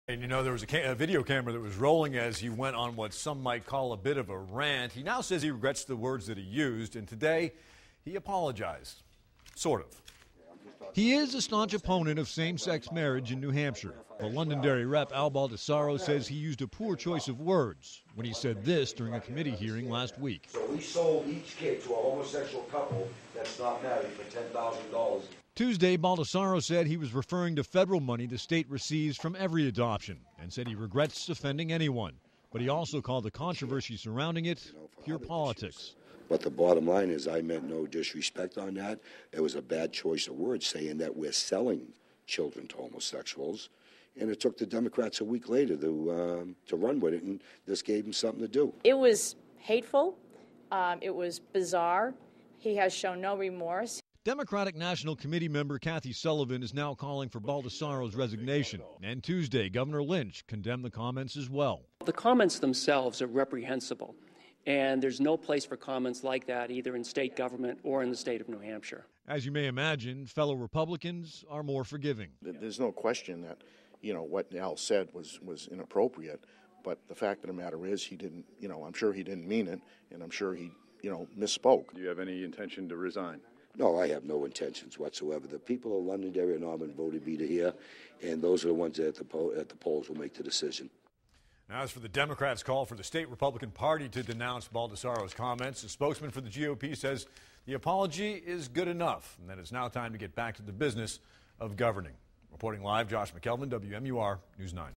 And you know, there was a video camera that was rolling as he went on what some might call a bit of a rant. He now says he regrets the words that he used, and today he apologized. Sort of. He is a staunch opponent of same-sex marriage in New Hampshire. The Londonderry rep Al Baldasaro says he used a poor choice of words when he said this during a committee hearing last week. So we sold each kid to a homosexual couple that's not married for $10,000. Tuesday, Baldasaro said he was referring to federal money the state receives from every adoption and said he regrets offending anyone. But he also called the controversy surrounding it pure politics. But the bottom line is I meant no disrespect on that. It was a bad choice of words saying that we're selling children to homosexuals. And it took the Democrats a week later to run with it, and this gave them something to do. It was hateful. It was bizarre. He has shown no remorse. Democratic National Committee member Kathy Sullivan is now calling for Baldasaro's resignation. And Tuesday, Governor Lynch condemned the comments as well. The comments themselves are reprehensible, and there's no place for comments like that either in state government or in the state of New Hampshire. As you may imagine, fellow Republicans are more forgiving. There's no question that, what Al said was inappropriate, but the fact of the matter is he didn't, I'm sure he didn't mean it, and I'm sure he, misspoke. Do you have any intention to resign? No, I have no intentions whatsoever. The people of Londonderry and Auburn voted me to here, and those are the ones that at the polls will make the decision. Now, as for the Democrats' call for the state Republican Party to denounce Baldasaro's comments, a spokesman for the GOP says the apology is good enough and that it's now time to get back to the business of governing. Reporting live, Josh McKelvin, WMUR News 9.